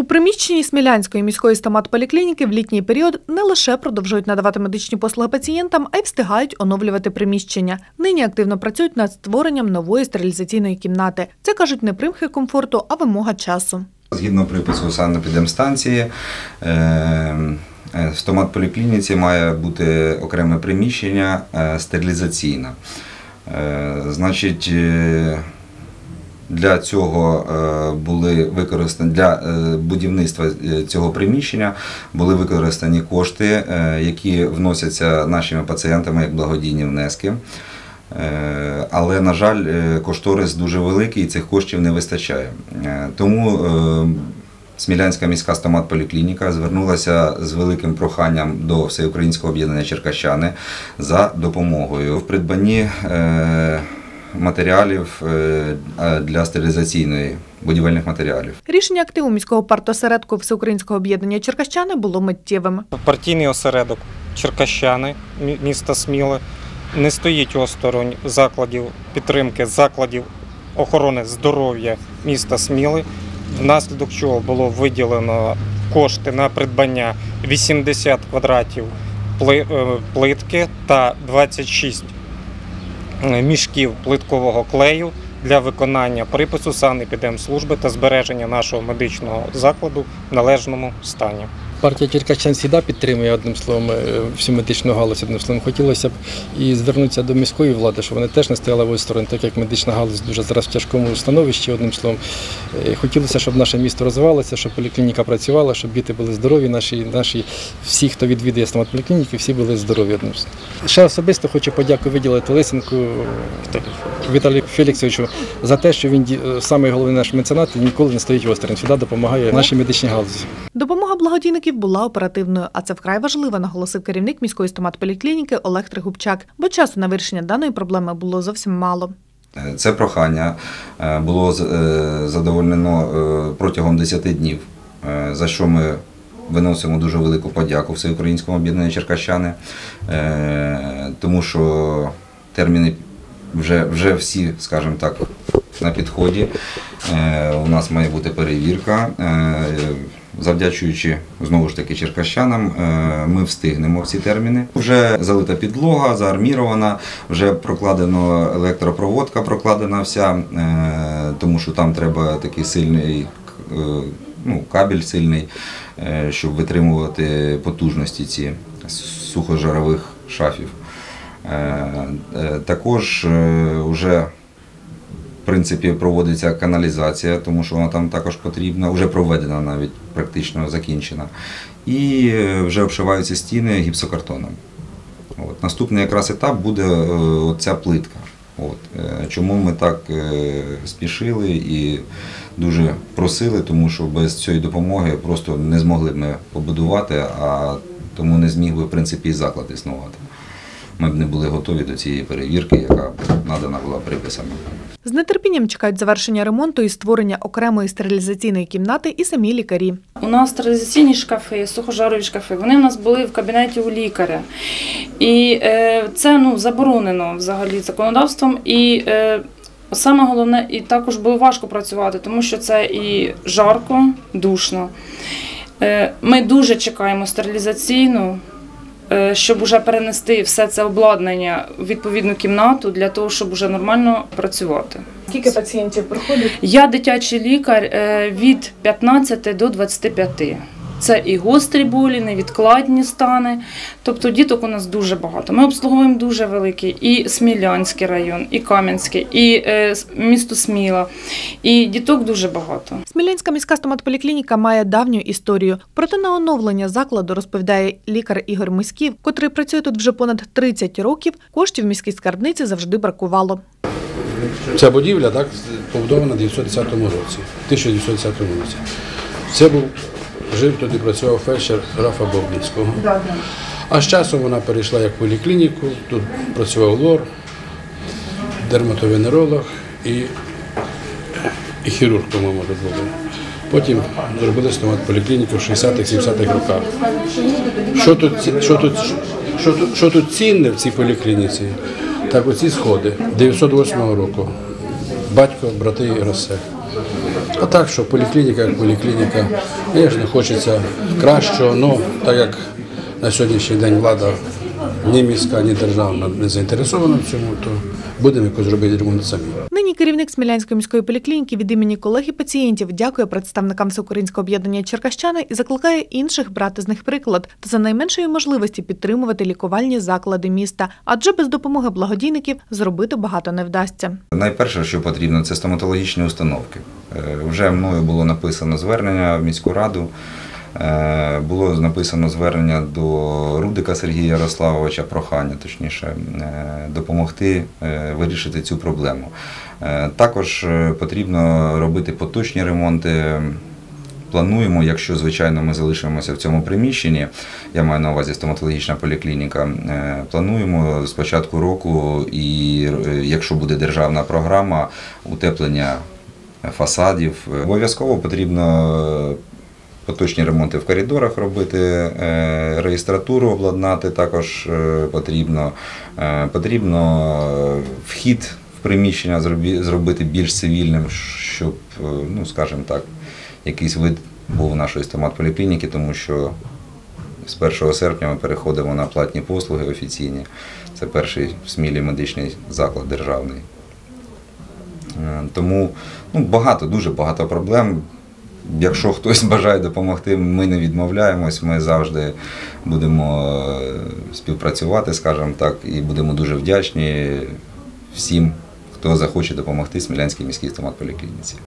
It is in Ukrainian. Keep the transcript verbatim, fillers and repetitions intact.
приміщенні Смілянської міської стоматполіклініки в літній період не лише продовжують надавати медичні послуги пацієнтам, а й встигають оновлювати приміщення. Нині активно працюють над створенням нової стерилізаційної кімнати. Це, кажуть, не примхи комфорту, а вимога часу. Згідно припису санепідемстанції, в стоматполіклініці має бути окреме приміщення стерилізаційне. Значить, для цього були використані, для будівництва цього приміщення були використані кошти, які вносяться нашими пацієнтами як благодійні внески. Але, на жаль, кошторис дуже великий і цих коштів не вистачає. Тому Смілянська міська стоматполіклініка звернулася з великим проханням до Всеукраїнського об'єднання «Черкащани» за допомогою в придбанні матеріалів для стерилізаційної, будівельних матеріалів. Рішення активу міського партосередку Всеукраїнського об'єднання «Черкащани» було миттєвим. Партійний осередок «Черкащани» міста Сміли не стоїть осторонь закладів підтримки, закладів охорони здоров'я міста Сміли, внаслідок чого було виділено кошти на придбання вісімдесят квадратів плитки та двадцять шість мішків плиткового клею для виконання припису санепідемслужби та збереження нашого медичного закладу в належному стані. Партія «Черкащан» завжди підтримує, одним словом, всю медичну галузь. Одним словом, хотілося б і звернутися до міської влади, щоб вони теж не стояли осторонь, так як медична галузь дуже зараз в тяжкому становищі. Одним словом, хотілося, щоб наше місто розвивалося, щоб поліклініка працювала, щоб діти були здорові, наші, наші всі, хто відвідує стоматполіклініки, всі були здорові. Одним словом. Ще особисто хочу подякувати виділити Лисенку Віталію Феліксовичу за те, що він самий головний наш меценат і ніколи не стоїть осторонь, завжди допомагає нашій медичній галузі. Допомога благодійників була оперативною, а це вкрай важливо, наголосив керівник міської стоматполіклініки Олег Тригубчак, бо часу на вирішення даної проблеми було зовсім мало. Це прохання було задовольнено протягом десяти днів, за що ми виносимо дуже велику подяку Всеукраїнському об'єднанню «Черкащани», тому що терміни вже, вже всі, скажімо так, на підході. У нас має бути перевірка. Завдячуючи, знову ж таки, черкащанам, ми встигнемо в ці терміни. Вже залита підлога, заармірована, вже прокладено електропроводка, прокладена вся, тому що там треба такий сильний, ну, кабель сильний, щоб витримувати потужності ці сухожарових шафів. Також вже в принципі, проводиться каналізація, тому що вона там також потрібна, вже проведена навіть, практично закінчена. І вже обшиваються стіни гіпсокартоном. От. Наступний якраз етап буде ця плитка. От. Чому ми так спішили і дуже просили, тому що без цієї допомоги просто не змогли б ми побудувати, а тому не зміг би, в принципі, і заклад існувати. Ми б не були готові до цієї перевірки, яка надана була приписами. З нетерпінням чекають завершення ремонту і створення окремої стерилізаційної кімнати і самі лікарі. У нас стерилізаційні шкафи, сухожарові шкафи, вони у нас були в кабінеті у лікаря. І е, це ну, заборонено взагалі законодавством. І е, саме головне, і також було важко працювати, тому що це і жарко, душно. Е, ми дуже чекаємо стерилізаційну, щоб вже перенести все це обладнання в відповідну кімнату для того, щоб вже нормально працювати. Скільки пацієнтів приходить? Я дитячий лікар від п'ятнадцяти до двадцяти п'яти. Це і гострі болі, невідкладні стани. Тобто діток у нас дуже багато. Ми обслуговуємо дуже великий і Смілянський район, і Кам'янський, і е, місто Сміла. І діток дуже багато. Смілянська міська стоматполіклініка має давню історію. Проте на оновлення закладу, розповідає лікар Ігор Миськів, котрий працює тут вже понад тридцять років, коштів в міській скарбниці завжди бракувало. Ця будівля так, побудована в дев'ятсот десятому році, тисяча дев'ятсот десятому році. Це був Жив туди, працював фельдшер графа Бобрівського. А з часом вона перейшла як поліклініку, тут працював лор, дерматовенеролог і, і хірург, по-моєму, тут були. Потім зробили стоматполіклініку в шістдесятих-сімдесятих роках. Що тут, що, тут, що, тут, що тут цінне в цій поліклініці? Так оці сходи дев'ятсот восьмого року. Батько, брати і Росе. А так, що поліклініка як поліклініка, звісно, хочеться кращого, але так як на сьогоднішній день влада ні міська, ні державна не заінтересована в цьому, то будемо якось робити ремонт самі. Нині керівник Смілянської міської поліклініки від імені колег і пацієнтів дякує представникам Всеукраїнського об'єднання «Черкащани» і закликає інших брати з них приклад та за найменшої можливості підтримувати лікувальні заклади міста, адже без допомоги благодійників зробити багато не вдасться. Найперше, що потрібно, це стоматологічні установки. Вже мною було написано звернення в міську раду. Було написано звернення до Рудика Сергія Ярославовича, прохання, точніше, допомогти вирішити цю проблему. Також потрібно робити поточні ремонти. Плануємо, якщо, звичайно, ми залишимося в цьому приміщенні, я маю на увазі стоматологічна поліклініка, плануємо з початку року, і якщо буде державна програма, утеплення фасадів. Обов'язково потрібно поточні ремонти в коридорах робити, реєстратуру обладнати також потрібно. Потрібно вхід в приміщення зробити більш цивільним, щоб, ну, скажімо так, якийсь вид був нашої стоматполіклініки, тому що з першого серпня ми переходимо на платні послуги офіційні. Це перший в Смілі медичний заклад державний. Тому ну, багато, дуже багато проблем. Якщо хтось бажає допомогти, ми не відмовляємось, ми завжди будемо співпрацювати, скажімо так, і будемо дуже вдячні всім, хто захоче допомогти Смілянській міській стоматполіклініці.